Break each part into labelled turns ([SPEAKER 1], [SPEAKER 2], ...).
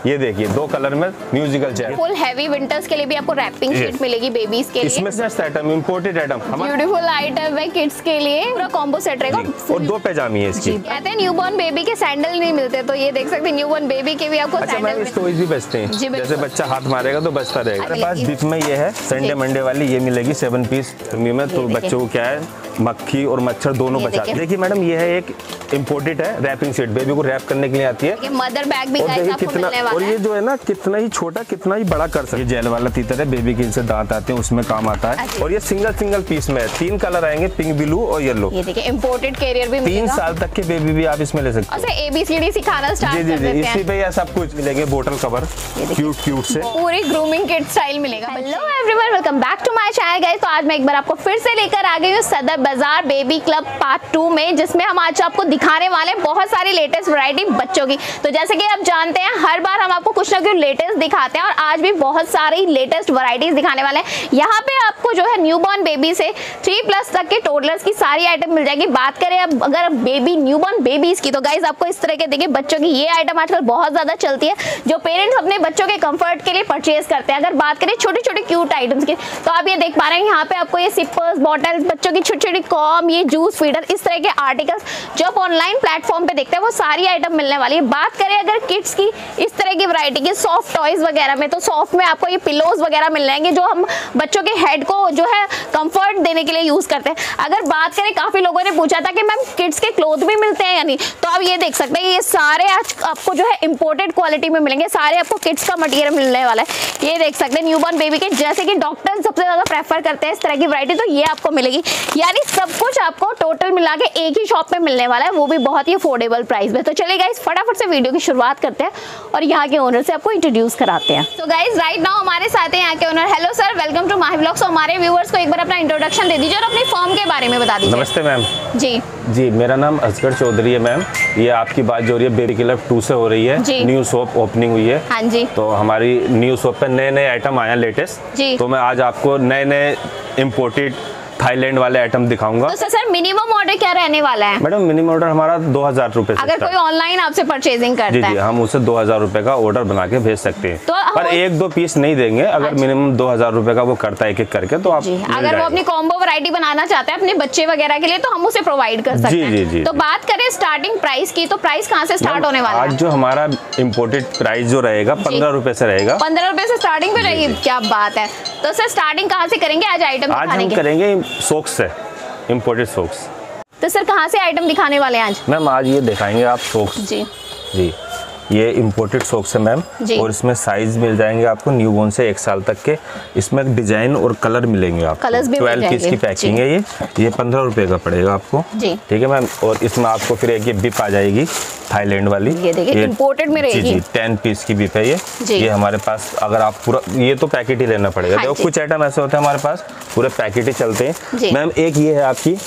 [SPEAKER 1] ये देखिए 2 कलर में musical chair.
[SPEAKER 2] Full heavy winters के लिए भी आपको रैपिंग शीट मिलेगी बेबीज के लिए।
[SPEAKER 1] इसमें just item imported item,
[SPEAKER 2] beautiful item है किड्स के लिए, पूरा कॉम्बो सेट रहेगा।
[SPEAKER 1] और 2 पैजामी है इसकी।
[SPEAKER 2] कहते हैं न्यूबॉर्न बेबी के सैंडल नहीं मिलते, तो ये देख सकते हैं न्यूबॉर्न बेबी के भी आपको सैंडल
[SPEAKER 1] टॉयज भी बचते हैं, जैसे बच्चा हाथ मारेगा तो बचता रहेगा। हमारे पास बिप में ये है संडे मंडे वाली, ये मिलेगी 7 पीस में, तो बच्चों को क्या है मक्खी और मच्छर दोनों बचा। देखिए मैडम ये है एक इम्पोर्टेड है रैपिंग शीट, बेबी को रैप करने के लिए आती है।
[SPEAKER 2] मदर बैग भी गाइस आपको
[SPEAKER 1] कितना,
[SPEAKER 2] मिलने वाला
[SPEAKER 1] और ये जो है ना कितना ही छोटा कितना ही बड़ा कर सकते। ये जेल वाला तीतर है, बेबी के जैसे दांत आते हैं उसमें काम आता है। और ये सिंगल पीस में है, 3 कलर आएंगे, पिंक ब्लू और येलो।
[SPEAKER 2] ये देखिए इंपोर्टेड कैरियर भी मिलेगा।
[SPEAKER 1] 3 साल तक के बेबी भी आप इसमें ले सकते
[SPEAKER 2] हैं। ABCD सिखाना स्टार्ट कर देते हैं।
[SPEAKER 1] इसी पे सब कुछ मिलेंगे, बोतल कवर क्यूट से
[SPEAKER 2] पूरी ग्रूमिंग किट स्टाइल मिलेगा। Hello everyone, welcome back to my channel guys. तो आज मैं एक बार आपको फिर से लेकर आ गई हूँ सदर बाजार बेबी क्लब पार्ट 2 में, जिसमें हम आज आपको दिखाने वाले हैं बहुत सारी लेटेस्ट वैरायटी बच्चों की। तो जैसे कि आप जानते हैं हर बार हम आपको कुछ ना कुछ लेटेस्ट दिखाते हैं, और आज भी बहुत सारी लेटेस्ट वैरायटीज दिखाने वाले हैं। यहाँ पे आपको जो है न्यूबॉर्न बेबी से 3+ तक के टोडलर्स की सारी आइटम मिल जाएगी। बात करें अब अगर बेबी न्यूबॉर्न बेबीज की, तो गाइस आपको इस तरह के देखिए बच्चों की ये आइटम आजकल बहुत ज्यादा चलती है, जो पेरेंट्स अपने बच्चों के कंफर्ट के लिए परचेज करते हैं। अगर बात करें छोटे छोटे क्यूट आइटम्स की, तो आप ये देख पा रहे हैं यहाँ पे आपको ये सिपर्स, बॉटल, बच्चों की छोटी छोटी कॉम, ये जूस फीडर, इस तरह के आर्टिकल्स जो आप ऑनलाइन प्लेटफॉर्म पे देखते हैं वो सारी आइटम मिलने वाली है। बात करें अगर किड्स की इस तरह की वैरायटी की सॉफ्ट टॉयज वगैरह में, तो सॉफ्ट में आपको ये पिलोज वगैरह मिल जाएंगे जो हम बच्चों के हेड को जो है कंफर्ट देने के लिए यूज करते हैं। अगर बात करें, काफी लोगों ने पूछा था कि मैम किड्स के क्लोथ भी मिलते हैं या नहीं, तो आप ये देख सकते हैं ये सारे आज आपको जो है इंपोर्टेड क्वालिटी में मिलेंगे। सारे आपको किड्स का मटेरियल मिलने वाला है। ये देख सकते हैं न्यूबॉर्न बेबी के, जैसे कि डॉक्टर सबसे ज्यादा प्रेफर करते हैं इस तरह की वैरायटी, तो ये आपको मिलेगी। यानी सब कुछ आपको टोटल मिला के एक ही शॉप पे मिलने वाला है, वो भी बहुत ही अफोर्डेबल प्राइस में। तो चलिए गाइस फटाफट से वीडियो की शुरुआत करते हैं और यहाँ के ओनर से आपको इंट्रोड्यूस कराते हैं। तो गाइस राइट नाउ हमारे साथ हैं यहाँ के owner. Hello sir, welcome to Mahi vlogs. हमारे व्यूअर्स को एक बार अपना इंट्रोडक्शन दे दीजिए और अपनी फर्म के बारे में बता दीजिए।
[SPEAKER 1] नमस्ते मैम।
[SPEAKER 2] जी,
[SPEAKER 1] मेरा नाम असगर चौधरी है मैम। ये आपकी बात जो हो रही है बेबी क्लब 2 से हो रही है, न्यू शॉप ओपनिंग हुई है।
[SPEAKER 2] हाँ जी।
[SPEAKER 1] तो हमारी न्यू शॉप पे नए आइटम आए लेटेस्ट, तो मैं आज आपको नए इम्पोर्टेड थाईलैंड वाले आइटम दिखाऊंगा।
[SPEAKER 2] तो सर मिनिमम ऑर्डर क्या रहने वाला है?
[SPEAKER 1] मैडम मिनिमम ऑर्डर हमारा 2000 रुपए से
[SPEAKER 2] अगर कोई ऑनलाइन आपसे परचेजिंग करता है,
[SPEAKER 1] हम उसे 2000 रुपए का ऑर्डर बना के भेज सकते हैं। तो पर 1-2 पीस नहीं देंगे। अगर मिनिमम 2000 रुपए का वो करता है एक करके, तो आप
[SPEAKER 2] अगर वो अपनी कॉम्बो वैरायटी बनाना चाहते हैं अपने बच्चे वगैरह के लिए, तो हम उसे प्रोवाइड कर सकते हैं। तो बात करें स्टार्टिंग प्राइस की, तो प्राइस कहाँ से स्टार्ट होने वाला है?
[SPEAKER 1] आज जो हमारा इम्पोर्टेड प्राइस जो रहेगा 15 रुपए से रहेगा।
[SPEAKER 2] 15 रुपए से स्टार्टिंग पे रहेगी, क्या बात है। तो सर स्टार्टिंग कहाँ से करेंगे आज आइटम दिखाने
[SPEAKER 1] की? करेंगे सॉक्स से, इम्पोर्टेड सॉक्स।
[SPEAKER 2] तो सर कहाँ से आइटम दिखाने वाले हैं आज?
[SPEAKER 1] मैम आज ये दिखाएंगे आप सॉक्स। जी, ये इम्पोर्टेड सॉक्स है मैम, और इसमें साइज मिल जाएंगे आपको न्यूबॉर्न से 1 साल तक के। इसमें डिजाइन और कलर मिलेंगे आपको। 12 पीस की पैकिंग है ये 15 रुपए का पड़ेगा आपको। ठीक है मैम। और इसमें आपको फिर एक ये बिप आ जाएगी थाईलैंड वाली,
[SPEAKER 2] ये इम्पोर्टेड में रहेगी।
[SPEAKER 1] जी 10 पीस की बिप है ये हमारे पास। अगर आप पूरा ये तो पैकेट ही लेना पड़ेगा। देखो कुछ आइटम ऐसे होते हैं हमारे पास पूरे पैकेट ही चलते हैं मैम। एक ये है आपकी,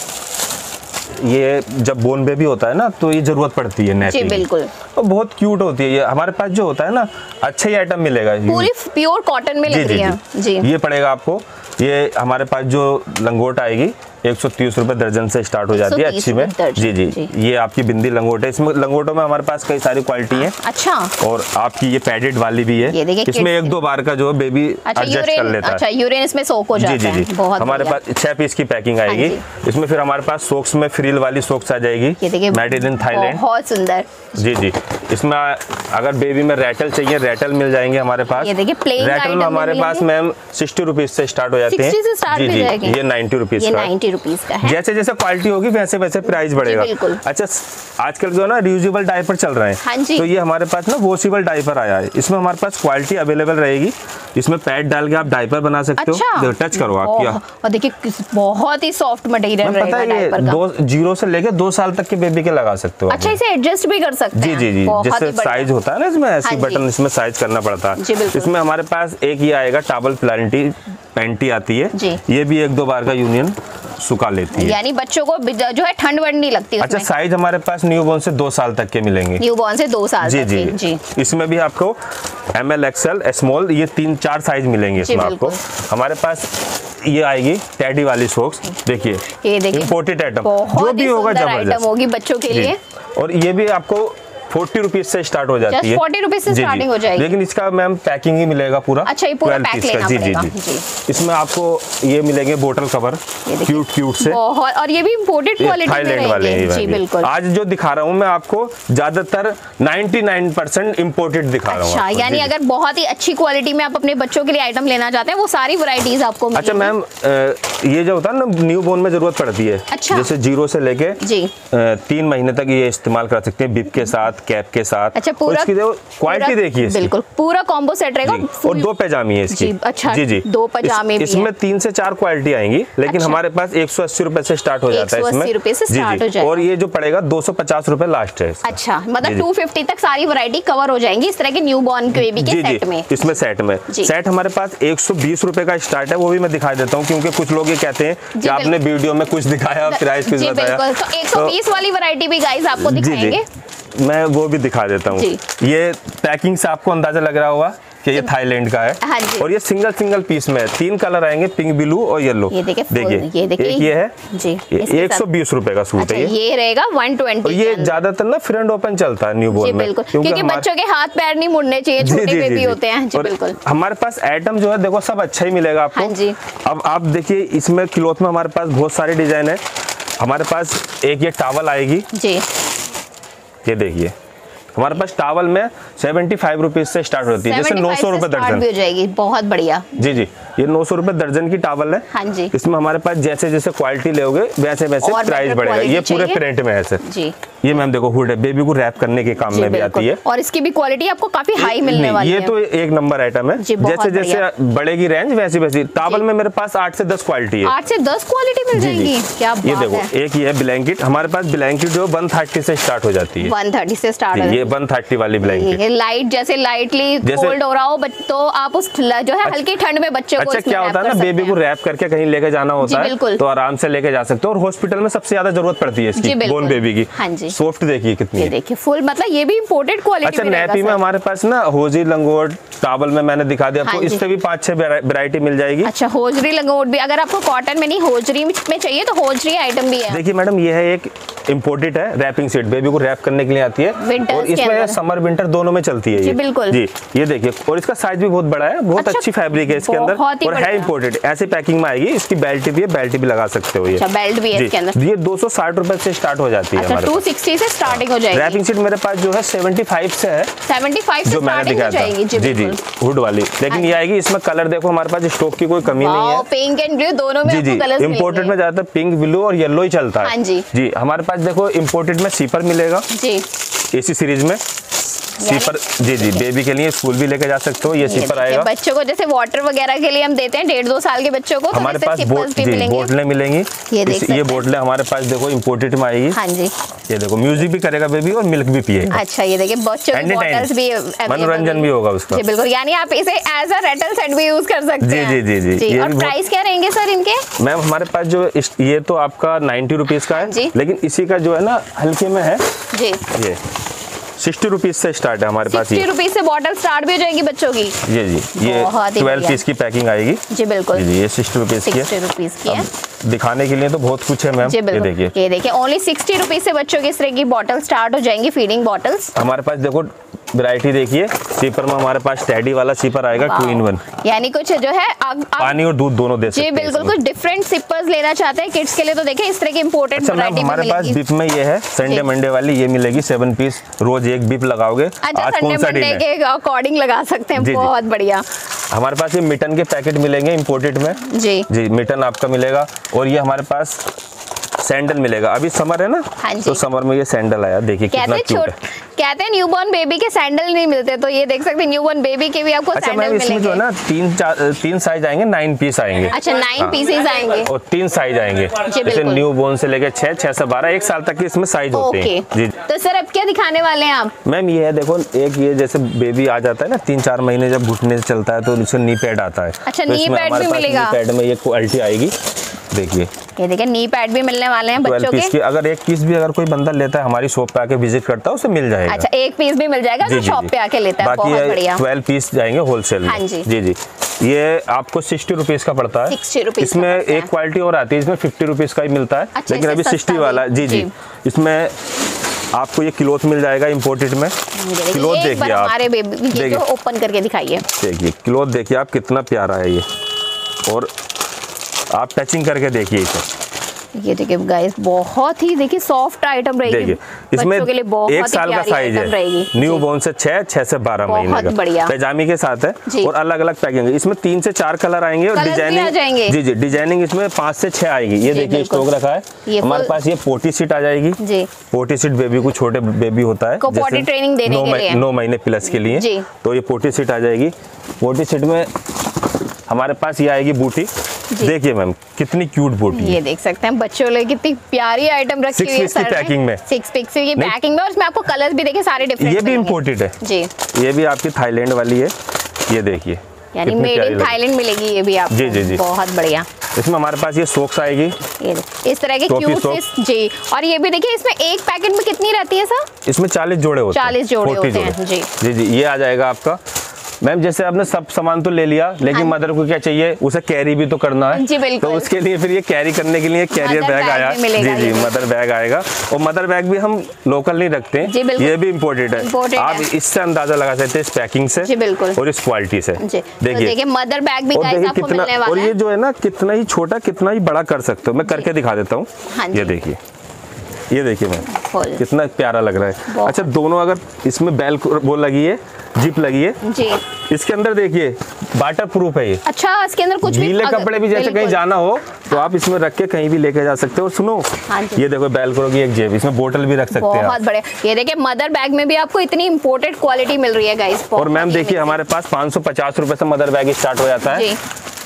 [SPEAKER 1] ये जब बोर्न बेबी होता है ना, तो ये जरूरत पड़ती है नेट की।
[SPEAKER 2] बिल्कुल,
[SPEAKER 1] तो बहुत क्यूट होती है ये। हमारे पास जो होता है ना, अच्छा ही आइटम मिलेगा,
[SPEAKER 2] पूरी प्योर कॉटन में लग रही है। जी,
[SPEAKER 1] ये पड़ेगा आपको। ये हमारे पास जो लंगोट आएगी 130 रुपए दर्जन से स्टार्ट हो जाती है अच्छी में। जी, ये आपकी बिंदी लंगोट है। इसमें लंगोटों में हमारे पास कई सारी क्वालिटी है।
[SPEAKER 2] अच्छा।
[SPEAKER 1] और आपकी ये पैडेड वाली भी है, इसमें 1-2 बार का जो बेबी एडजस्ट कर लेता है।
[SPEAKER 2] अच्छा, यूरिन इसमें सोक हो जाता है। बहुत
[SPEAKER 1] हमारे पास 6 पीस की पैकिंग आएगी। इसमें फिर हमारे पास सॉक्स में फ्रिल वाली सॉक्स आ जाएगी, मेड इन थाईलैंड,
[SPEAKER 2] बहुत सुंदर।
[SPEAKER 1] जी, इसमें अगर बेबी में रैटल चाहिए, रैटल मिल जाएंगे हमारे पास। रैटल में हमारे पास मैम 60 रुपीज से स्टार्ट हो जाते हैं। जी, ये 90 रुपीज का।
[SPEAKER 2] 90 रुपीज का है।
[SPEAKER 1] जैसे जैसे क्वालिटी होगी वैसे वैसे प्राइस बढ़ेगा। अच्छा, आजकल जो है ना रियूजेबल डायपर चल रहे हैं, तो ये हमारे पास ना वॉशेबल डायपर आया है। इसमें हमारे पास क्वालिटी अवेलेबल रहेगी। इसमें पैड डाल के आप डायपर बना सकते हो। टच करो आप क्या,
[SPEAKER 2] और देखिए बहुत ही सॉफ्ट मटेरियल रहेगा डायपर का।
[SPEAKER 1] 0 से लेके 2 साल तक के बेबी के लगा सकते हो।
[SPEAKER 2] अच्छा, इसे एडजस्ट भी कर सकते हैं।
[SPEAKER 1] जी, जैसे साइज होता है ना इसमें, ऐसी बटन इसमें साइज करना पड़ता है। इसमें हमारे पास एक ये आएगा टॉवल पैंटी आती है। ये भी 1-2 बार का यूनियन सुखा लेती है,
[SPEAKER 2] यानी बच्चों को जो है ठंड वंड नहीं लगती।
[SPEAKER 1] अच्छा, साइज हमारे पास न्यूबॉर्न से 2 साल तक के मिलेंगे।
[SPEAKER 2] न्यूबॉर्न से 2 साल तक।
[SPEAKER 1] जी। इसमें भी आपको ML, XL, स्मॉल, ये 3-4 साइज मिलेंगे इसमें आपको। हमारे पास ये आएगी टैडी वाली सॉक्स। देखिए, ये देखिए इंपोर्टेड आइटम, जो भी होगा जबरदस्त
[SPEAKER 2] होगी बच्चों के लिए।
[SPEAKER 1] और ये भी आपको 40 रुपीज से स्टार्ट हो जाती है।
[SPEAKER 2] 40 रुपीज से स्टार्टिंग हो जाएगी।
[SPEAKER 1] लेकिन इसका मैम पैकिंग ही मिलेगा पूरा।
[SPEAKER 2] अच्छा, ये पूरा पैक लेना पड़ेगा।
[SPEAKER 1] जी। इसमें आपको ये मिलेंगे बोतल कवर क्यूट से,
[SPEAKER 2] और ये भी इंपोर्टेड क्वालिटी
[SPEAKER 1] थाईलैंड वाले हैं।
[SPEAKER 2] जी बिल्कुल।
[SPEAKER 1] आज जो दिखा रहा हूँ मैं आपको ज्यादातर 99% इंपोर्टेड दिखा रहा हूँ।
[SPEAKER 2] अच्छा, यानी अगर बहुत ही अच्छी क्वालिटी में आप अपने बच्चों के लिए आइटम लेना चाहते हैं वो सारी वैरायटीज आपको मिलेगी।
[SPEAKER 1] अच्छा मैम, ये जो होता है ना न्यू बोर्न में जरूरत पड़ती है।
[SPEAKER 2] अच्छा।
[SPEAKER 1] जैसे 0 से लेके 3 महीने तक ये इस्तेमाल कर सकते हैं, बिप के साथ, कैप के साथ।
[SPEAKER 2] अच्छा, पूरा
[SPEAKER 1] इसकी क्वालिटी देखिए,
[SPEAKER 2] बिल्कुल पूरा कॉम्बो सेट रहेगा।
[SPEAKER 1] और 2 पैजामी है इसकी।
[SPEAKER 2] अच्छा,
[SPEAKER 1] जी
[SPEAKER 2] 2 पैजामे
[SPEAKER 1] इसमें 3 से 4 क्वालिटी आएंगी, लेकिन हमारे पास 180 रुपए से स्टार्ट हो जाता है इसमें।
[SPEAKER 2] 180 रुपए से स्टार्ट हो जाएगा।
[SPEAKER 1] और ये जो पड़ेगा 250 रुपए लास्ट है।
[SPEAKER 2] अच्छा, मतलब 250 तक सारी वैरायटी कवर हो जाएंगी इस तरह के न्यू बॉर्न बेबी के सेट में।
[SPEAKER 1] इसमें सेट हमारे पास 120 रुपए का स्टार्ट है, वो भी मैं दिखा देता हूँ, क्योंकि कुछ लोग ये कहते हैं कि आपने वीडियो में कुछ दिखाया, प्राइस कुछ बताया।
[SPEAKER 2] तो 120 वाली वैरायटी भी गाइस आपको दिखाएंगे।
[SPEAKER 1] मैं वो भी दिखा देता हूँ। ये पैकिंग से आपको अंदाजा लग रहा होगा कि ये थाईलैंड का है।
[SPEAKER 2] हाँ जी।
[SPEAKER 1] और ये सिंगल पीस में है, 3 कलर आएंगे, पिंक, ब्लू और येलो।
[SPEAKER 2] ये देखिए
[SPEAKER 1] एक ये है जी, 120 रुपए का सूट है।
[SPEAKER 2] ये रहेगा 120।
[SPEAKER 1] ये ज्यादातर ना फ्रंट ओपन चलता है न्यू बोर्न में,
[SPEAKER 2] क्योंकि बच्चों के हाथ पैर नहीं मुड़ने चाहिए, छोटे बेबी होते हैं। जी बिल्कुल।
[SPEAKER 1] हमारे पास आइटम जो है देखो सब अच्छा ही मिलेगा आपको।
[SPEAKER 2] हाँ जी।
[SPEAKER 1] अब आप देखिए इसमें क्लॉथ में हमारे पास बहुत सारे डिजाइन है। हमारे पास एक ये टॉवल आएगी जी, ये देखिए हमारे पास टॉवल में 75 रुपीज से स्टार्ट होती है, जैसे 900 रुपए दर्जन
[SPEAKER 2] हो जाएगी। बहुत बढ़िया।
[SPEAKER 1] जी ये 900 रुपए दर्जन की टॉवल है।
[SPEAKER 2] हाँ जी।
[SPEAKER 1] इसमें हमारे पास जैसे जैसे क्वालिटी लोगे वैसे वैसे प्राइस बढ़ेगा। ये पूरे प्रिंट में है सर जी। ये मैम देखो हुड है, बेबी को रैप करने के काम में भी आती है,
[SPEAKER 2] और इसकी भी क्वालिटी आपको काफी हाई मिलने वाली है।
[SPEAKER 1] ये तो एक नंबर आइटम है। जैसे जैसे बढ़ेगी रेंज वैसी वैसी टॉवल में मेरे पास 8 से 10 क्वालिटी है।
[SPEAKER 2] 8 से 10 क्वालिटी मिल जाएगी। क्या बात है।
[SPEAKER 1] ये देखो एक ये है ब्लैंकेट, हमारे पास ब्लैंकेट जो 130 से स्टार्ट हो जाती है।
[SPEAKER 2] 130 से स्टार्ट है।
[SPEAKER 1] ये 130 वाली ब्लैंकेट।
[SPEAKER 2] लाइट जैसे लाइटली कोल्ड हो रहा हो तो आप उस जो है हल्की ठंड में बच्चों को
[SPEAKER 1] क्या होता है ना, बेबी को रैप करके कहीं लेके जाना होता है तो आराम से लेके जा सकते हो। और हॉस्पिटल में सबसे ज्यादा जरूरत पड़ती है इसकी, बोर्न बेबी की।
[SPEAKER 2] हाँ जी।
[SPEAKER 1] सॉफ्ट देखिए कितनी है।
[SPEAKER 2] देखिए फुल, मतलब ये भी इंपोर्टेड क्वालिटी।
[SPEAKER 1] अच्छा, नैपी में हमारे पास ना होजरी लंगोट टॉवल में मैंने दिखा दिया आपको। इससे भी 5-6 वैरायटी मिल जाएगी। अच्छा, होजरी लंगोट भी, अगर आपको कॉटन में नहीं होजरी में चाहिए तो होजरी आइटम भी है। देखिए मैडम, ये है एक इम्पोर्टेड है रैपिंग सेट, बेबी को रैप करने के लिए आती है और इसमें समर विंटर दोनों में चलती है। जी बिल्कुल जी। ये देखिए, और इसका साइज भी बहुत बड़ा है, बहुत अच्छी फैब्रिक है इसके अंदर और है इम्पोर्टेड। ऐसे पैकिंग में आएगी। इसकी बेल्ट भी है, बेल्ट भी लगा सकते हो। ये बेल्ट भी है इसके अंदर। ये 260 रुपए से स्टार्ट हो जाती है। 260 से स्टार्टिंग हो जाएगी। रैपिंग सेट मेरे पास जो है 75 से है। 75 जो मैंने दिखाया था। जी हुड वाली। लेकिन ये आएगी, इसमें कलर देखो हमारे पास स्टॉक की कोई कमी नहीं है। पिंक एंड ब्लू दोनों में आपको कलर्स मिलेंगे। इंपोर्टेड में ज्यादातर पिंक, ब्लू और येलो ही चलता है। जी हमारे पास देखो इंपोर्टेड में सीपर मिलेगा जी, एसी सीरीज में सीपर। जी बेबी के लिए स्कूल भी लेके जा सकते हो। ये सीपर आएगा। बच्चों को जैसे वाटर वगैरह के लिए हम देते हैं 1.5-2 साल के बच्चों को, हमारे पास बोतलें मिलेंगी। ये बोतलें हमारे पास देखो इंपोर्टेड में आएगी। हाँ जी। ये देखो म्यूजिक भी करेगा बेबी और मिल्क भी पिएगा। अच्छा, ये देखिए बच्चों की बॉटल्स भी, मनोरंजन भी होगा उसका। जी बिल्कुल, यानी आप इसे एज अ रेटल सेट भी यूज कर सकते हैं। जी। और प्राइस क्या रहेंगे सर इनके? मैम हमारे पास जो ये तो आपका 90 रुपीज का है, लेकिन इसी का जो है ना हल्के में है जी, ये 60 रुपीज से स्टार्ट है हमारे पास। 60 रुपीज से बॉटल स्टार्ट भी हो जाएगी बच्चों की। ये 12 पीस की पैकिंग आएगी। जी बिल्कुल। जी ये 60 रुपीज की है। 60 रुपीज की है। दिखाने के लिए तो बहुत कुछ है मैम। ये देखिए ओनली 60 रुपीज से बच्चों की इस तरह की बॉटल स्टार्ट हो जाएंगी, फीडिंग बॉटल्स। हमारे पास देखो वैरायटी देखिए, सीपर में हमारे पास टेडी वाला सीपर आएगा 2-in-1, यानी कुछ जो है पानी और दूध दोनों दे सकते हैं। जी बिल्कुल, कुछ डिफरेंट सिपर्स लेना चाहते हैं किड्स के लिए तो देखिए इस तरह की इंपोर्टेड वैरायटी हमारे पास बिप में ये है संडे मंडे वाली, ये मिलेगी 7 पीस, रोज एक बिप लगाओगे। अच्छा, संडे मंडे के अकॉर्डिंग लगा सकते हैं। बहुत बढ़िया। हमारे पास ये मिटन के पैकेट मिलेंगे इंपोर्टेड में। जी मिटन आपका मिलेगा। और ये हमारे पास सैंडल मिलेगा। अभी समर है ना, तो समर में ये सैंडल आया, देखिए कितना क्यूट है। कहते हैं न्यूबॉर्न बेबी के सैंडल नहीं मिलते, तो ये देख सकते हैं न्यूबॉर्न बेबी के भी आपको सैंडल मिलेंगे। इसमें जो है ना 3 साइज आएंगे, 9 पीस आएंगे। अच्छा, 9 पीसेस आएंगे और 3 साइज आएंगे। जैसे न्यूबॉर्न से लेकर 6 से 12 1 साल तक के इसमें साइज होते हैं। जी तो सर अब क्या दिखाने वाले हैं आप? मैम ये है देखो, एक ये जैसे बेबी आ जाता है ना 3-4 महीने, जब घुटने से चलता है तो उससे नी पैड आता है। अच्छा, नी पैड भी मिलेगा। नी पैड में ये क्वालिटी आएगी, देखिए ये देखिए नी पैड भी मिलने वाले हैं बच्चों के। अगर एक पीस भी अगर कोई बंदा लेता है, हमारी शॉप पे आके विजिट करता है, उसे मिल जाएगा। अच्छा, एक पीस भी मिल जाएगा जो शॉप पे आके लेता है। बहुत बढ़िया। 12 पीस जाएंगे होलसेल में। हाँ जी जी। ये आपको 60 रुपीज का पड़ता है। 60 रुपीज। इसमें एक क्वालिटी और आती है, इसमें 50 रुपीज का ही मिलता है। लेकिन अभी 60 वाला। जी जी। इसमें आपको ये क्लॉथ मिल जाएगा इंपोर्टेड में। क्लॉथ देखिए आप,
[SPEAKER 2] हमारे बेबी को ओपन करके दिखाइए।
[SPEAKER 1] देखिए क्लॉथ देखिए आप, कितना प्यारा है ये, और आप टचिंग करके देखिए इसे।
[SPEAKER 2] ये देखिए गाइस, बहुत ही देखिए सॉफ्ट आइटम रहेगी।
[SPEAKER 1] देखिए इसमें
[SPEAKER 2] के लिए बहुत
[SPEAKER 1] 1 साल का साइज है, न्यू बॉर्न से 6 से 12 महीने का, पैजामी के साथ है और अलग अलग पैकिंग है। इसमें 3 से 4 कलर आएंगे और डिजाइनिंग, जी डिजाइनिंग इसमें 5 से 6 आएगी। ये देखिए स्टॉक रखा है हमारे पास। ये पोटी सीट आ जाएगी जी। पोटी सीट बेबी को, छोटे बेबी होता है
[SPEAKER 2] पोटी ट्रेनिंग देने के लिए
[SPEAKER 1] 9 महीने प्लस के लिए, तो ये पोटी सीट आ जाएगी। पोटी सीट में हमारे पास ये आएगी बूटी। देखिए मैम कितनी क्यूट बूटी,
[SPEAKER 2] ये देख सकते हैं बच्चों लिए कितनी प्यारी आइटम रखी हुई है।
[SPEAKER 1] 6 पीस की पैकिंग में,
[SPEAKER 2] 6 पीस की पैकिंग में, और इसमें आपको कलर्स भी देखिए सारे डिफरेंट।
[SPEAKER 1] ये भी इंपोर्टेड है जी, ये भी आपकी थाईलैंड वाली है। ये देखिए
[SPEAKER 2] यानी मेड इन थाईलैंड मिलेगी ये भी आपको। जी जी जी, बहुत बढ़िया।
[SPEAKER 1] इसमें हमारे पास ये सॉक्स आएगी,
[SPEAKER 2] ये इस तरह के क्यूट जी। और ये भी देखिए इसमें एक पैकेट में कितनी रहती है सर?
[SPEAKER 1] इसमें 40 जोड़े होते हैं।
[SPEAKER 2] 40 जोड़े होते हैं जी
[SPEAKER 1] जी जी। ये आ जाएगा आपका मैम। जैसे आपने सब सामान तो ले लिया, लेकिन मदर को क्या चाहिए, उसे कैरी भी तो करना है जी, बिल्कुल। तो उसके लिए फिर ये कैरी करने के लिए कैरियर बैग आया जी जी, मदर बैग आएगा। और मदर बैग भी हम लोकल नहीं रखते, ये भी इम्पोर्टेड है। आप इससे अंदाजा लगा सकते हैं इस पैकिंग से और इस क्वालिटी से।
[SPEAKER 2] देखिए मदर बैग भी
[SPEAKER 1] कितना, और ये जो है ना कितना ही छोटा कितना ही बड़ा कर सकते हो। मैं करके दिखा देता हूँ। ये देखिए, ये देखिए मैम कितना प्यारा लग रहा है। अच्छा, दोनों अगर इसमें बेल वो लगी है, जिप लगी है जी, इसके अंदर देखिए वाटर प्रूफ है ये।
[SPEAKER 2] अच्छा, इसके अंदर कुछ
[SPEAKER 1] गीले कपड़े भी जैसे कहीं जाना हो तो आप इसमें रख के कहीं भी लेके जा सकते हो। और सुनो, ये देखो बेलक्रो की एक जेब, इसमें बोतल भी रख सकते हैं।
[SPEAKER 2] बहुत बढ़िया। ये देखिए मदर बैग में भी आपको इतनी इंपोर्टेड क्वालिटी मिल रही है गाइस।
[SPEAKER 1] और मैम देखिए हमारे पास 550 रुपए से मदर बैग स्टार्ट हो जाता है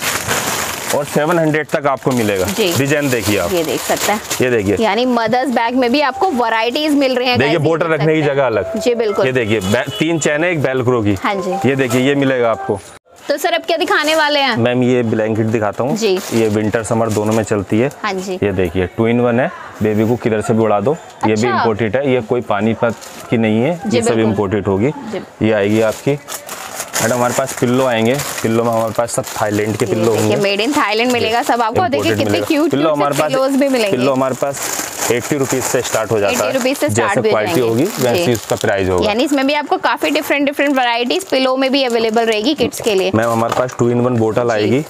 [SPEAKER 1] और 700 तक आपको मिलेगा। डिजाइन देखिए आप,
[SPEAKER 2] ये देख सकते हैं,
[SPEAKER 1] ये देखिए।
[SPEAKER 2] यानी मदर्स बैग में भी आपको वैरायटीज मिल रही हैं।
[SPEAKER 1] देखिए बोतल रखने की जगह अलग जी, बिल्कुल। ये देखिए 3 चैन है, एक बेलक्रो की। हाँ जी, ये देखिए ये मिलेगा आपको।
[SPEAKER 2] तो सर अब क्या दिखाने वाले हैं?
[SPEAKER 1] मैम ये ब्लैंकेट दिखाता हूँ जी। ये विंटर समर दोनों में चलती है। हाँ जी, ये देखिए 2 in 1 है, बेबी को किधर से भी उड़ा दो। अच्छा। ये भी इम्पोर्टेड है, ये कोई पानीपत की नहीं है, ये सब इम्पोर्टेड होगी। ये आएगी आपकी। मैडम हमारे पास पिल्लो आएंगे, पिल्लो में हमारे पास सब थाईलैंड के पिल्लो होंगे।
[SPEAKER 2] मेड इन थाईलैंड मिलेगा सब आपको। देखिए कितने क्यूट
[SPEAKER 1] पिल्लो हमारे पास
[SPEAKER 2] भी मिलेंगे।
[SPEAKER 1] पिल्लो हमारे पास 80 रुपीज से स्टार्ट हो जाता है। 80 रुपीज से जैसे क्वालिटी होगी वैसे उसका प्राइस होगा।
[SPEAKER 2] यानी इसमें भी आपको काफी डिफरेंट वैरायटीज पिलो में भी अवेलेबल रहेगी किड्स के लिए।
[SPEAKER 1] मैम हमारे पास 2 in 1 बोतल आएगी।